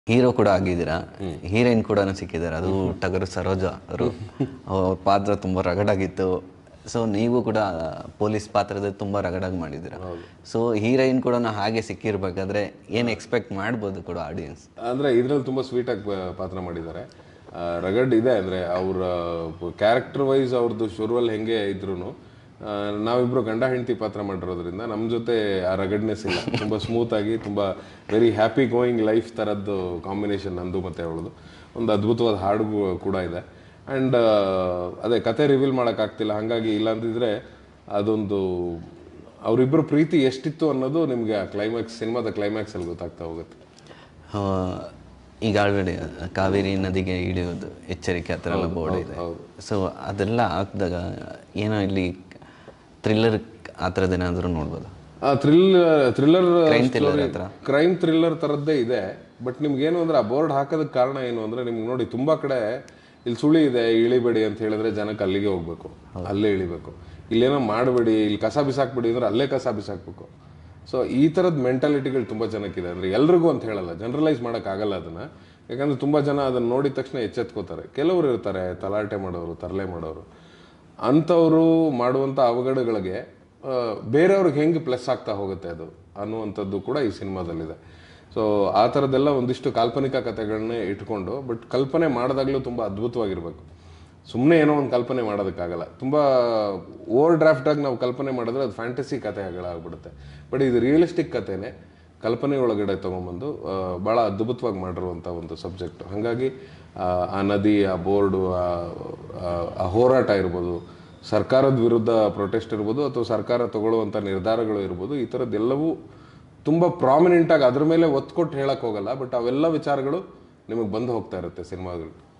Hero ಕೂಡ ಆಗಿದ್ದೀರಾ, heroine ಕೂಡ ಸಿಕ್ಕಿದ್ದಾರೆ, ಅದು ಟಗರು ಸರೋಜಾ ಅವರು. ಅವ್ರ ಪಾತ್ರ ತುಂಬ ರಗಡಾಗಿತ್ತು. ಸೊ ನೀವು ಕೂಡ ಪೊಲೀಸ್ ಪಾತ್ರದಲ್ಲಿ ತುಂಬ ರಗಡಾಗಿ ಮಾಡಿದ್ದೀರಾ. ಸೊ ಹೀರೋಯಿನ್ ಕೂಡ ಹಾಗೆ ಸಿಕ್ಕಿರ್ಬೇಕಾದ್ರೆ ಏನು ಎಕ್ಸ್ಪೆಕ್ಟ್ ಮಾಡ್ಬೋದು ಕೂಡ ಆಡಿಯನ್ಸ್? ಅಂದರೆ ಇದರಲ್ಲಿ ತುಂಬ ಸ್ವೀಟಾಗಿ ಪಾತ್ರ ಮಾಡಿದ್ದಾರೆ. ರಗಡ್ ಇದೆ, ಅಂದರೆ ಅವರ ಕ್ಯಾರೆಕ್ಟರ್ ವೈಸ್ ಅವ್ರದ್ದು ಶುರುವಲ್ಲಿ ಹೆಂಗೆ ಇದ್ರೂ ನಾವಿಬ್ಬರು ಗಂಡ ಹೆಂಡತಿ ಪಾತ್ರ ಮಾಡಿರೋದ್ರಿಂದ ನಮ್ಮ ಜೊತೆ ಆ ರಗಡ್ನೆಸ್ ಇಲ್ಲ. ತುಂಬ ಸ್ಮೂತಾಗಿ, ತುಂಬ ವೆರಿ ಹ್ಯಾಪಿ ಗೋಯಿಂಗ್ ಲೈಫ್ ಥರದ್ದು ಕಾಂಬಿನೇಷನ್ ನಂದು ಮತ್ತು ಅವಳದು. ಒಂದು ಅದ್ಭುತವಾದ ಹಾಡು ಕೂಡ ಇದೆ. ಆ್ಯಂಡ್ ಅದೇ ಕತೆ ರಿವೀಲ್ ಮಾಡೋಕ್ಕಾಗ್ತಿಲ್ಲ, ಹಾಗಾಗಿ ಇಲ್ಲಾಂತಿದ್ರೆ ಅದೊಂದು ಅವರಿಬ್ಬರು ಪ್ರೀತಿ ಎಷ್ಟಿತ್ತು ಅನ್ನೋದು ನಿಮಗೆ ಆ ಕ್ಲೈಮ್ಯಾಕ್ಸ್, ಸಿನಿಮಾದ ಕ್ಲೈಮ್ಯಾಕ್ಸಲ್ಲಿ ಗೊತ್ತಾಗ್ತಾ ಹೋಗುತ್ತೆ. ಈಗ ಆಲ್ರೆಡಿ ಕಾವೇರಿ ನದಿಗೆ ಇಳಿಯೋದು ಎಚ್ಚರಿಕೆ ಆ ಥರ ಎಲ್ಲ ಬೋರ್ಡ್ ಇದೆ. ಸೊ ಅದೆಲ್ಲ ಹಾಕಿದಾಗ ಏನೋ ಇಲ್ಲಿ ಥ್ರಿಲ್ಲರ್ ಆ ಥರದ್ದೇನಾದರೂ ನೋಡ್ಬೋದು? ಥ್ರಿಲ್ಲರ್ ಕ್ರೈಮ್ ಥ್ರಿಲ್ಲರ್ ಥರದ್ದೇ ಇದೆ. ಬಟ್ ನಿಮ್ಗೇನು ಅಂದರೆ ಆ ಬೋರ್ಡ್ ಹಾಕೋದಕ್ಕೆ ಕಾರಣ ಏನು ಅಂದರೆ, ನಿಮ್ಗೆ ನೋಡಿ ತುಂಬ ಕಡೆ ಇಲ್ಲಿ ಸುಳಿ ಇದೆ ಇಳಿಬೇಡಿ ಅಂತ ಹೇಳಿದ್ರೆ ಜನಕ್ಕೆ ಅಲ್ಲಿಗೆ ಹೋಗ್ಬೇಕು, ಅಲ್ಲೇ ಇಳಿಬೇಕು. ಇಲ್ಲೇನೋ ಮಾಡಬೇಡಿ, ಇಲ್ಲಿ ಕಸ ಬಿಸಾಕ್ಬಿಡಿ ಅಂದ್ರೆ ಅಲ್ಲೇ ಕಸ ಬಿಸಾಕ್ಬೇಕು. ಸೊ ಈ ಥರದ ಮೆಂಟಾಲಿಟಿಗಳು ತುಂಬ ಜನಕ್ಕಿದೆ. ಅಂದರೆ ಎಲ್ರಿಗೂ ಅಂತ ಹೇಳಲ್ಲ, ಜನರಲೈಸ್ ಮಾಡೋಕ್ಕಾಗಲ್ಲ ಅದನ್ನು. ಯಾಕಂದರೆ ತುಂಬ ಜನ ಅದನ್ನು ನೋಡಿದ ತಕ್ಷಣ ಎಚ್ಚೆತ್ಕೋತಾರೆ. ಕೆಲವರು ಇರ್ತಾರೆ ತಲಾಟೆ ಮಾಡೋರು, ತರಲೆ ಮಾಡೋರು. ಅಂಥವರು ಮಾಡುವಂಥ ಅವಘಡಗಳಿಗೆ ಬೇರೆಯವ್ರಿಗೆ ಹೆಂಗೆ ಪ್ಲಸ್ ಆಗ್ತಾ ಹೋಗುತ್ತೆ ಅದು ಅನ್ನುವಂಥದ್ದು ಕೂಡ ಈ ಸಿನಿಮಾದಲ್ಲಿದೆ. ಸೊ ಆ ಥರದ್ದೆಲ್ಲ ಒಂದಿಷ್ಟು ಕಾಲ್ಪನಿಕ ಕಥೆಗಳನ್ನೇ ಇಟ್ಕೊಂಡು, ಬಟ್ ಕಲ್ಪನೆ ಮಾಡಿದಾಗಲೂ ತುಂಬ ಅದ್ಭುತವಾಗಿರಬೇಕು. ಸುಮ್ಮನೆ ಏನೋ ಒಂದು ಕಲ್ಪನೆ ಮಾಡೋದಕ್ಕಾಗಲ್ಲ. ತುಂಬ ಓವರ್ ಡ್ರಾಫ್ಟಾಗಿ ನಾವು ಕಲ್ಪನೆ ಮಾಡಿದ್ರೆ ಅದು ಫ್ಯಾಂಟಸಿ ಕಥೆಗಳಾಗ್ಬಿಡುತ್ತೆ. ಬಟ್ ಇದು ರಿಯಲಿಸ್ಟಿಕ್ ಕಥೆನೇ ಕಲ್ಪನೆ ಒಳಗಡೆ ತೊಗೊಂಬಂದು ಭಾಳ ಅದ್ಭುತವಾಗಿ ಮಾಡಿರುವಂಥ ಒಂದು ಸಬ್ಜೆಕ್ಟು. ಹಾಗಾಗಿ ಆ ನದಿ, ಆ ಬೋರ್ಡು, ಆ ಹೋರಾಟ ಇರ್ಬೋದು, ಸರ್ಕಾರದ ವಿರುದ್ಧ ಪ್ರೊಟೆಸ್ಟ್ ಇರ್ಬೋದು, ಅಥವಾ ಸರ್ಕಾರ ತಗೊಳ್ಳುವಂಥ ನಿರ್ಧಾರಗಳು ಇರ್ಬೋದು, ಈ ಥರದ್ದೆಲ್ಲವೂ ತುಂಬ ಪ್ರಾಮಿನೆಂಟಾಗಿ ಅದ್ರ ಮೇಲೆ ಒತ್ತು ಕೊಟ್ಟು ಹೇಳಕ್ಕೆ ಹೋಗಲ್ಲ. ಬಟ್ ಅವೆಲ್ಲ ವಿಚಾರಗಳು ನಿಮಗೆ ಬಂದು ಹೋಗ್ತಾ ಇರುತ್ತೆ ಸಿನಿಮಾಗಳು.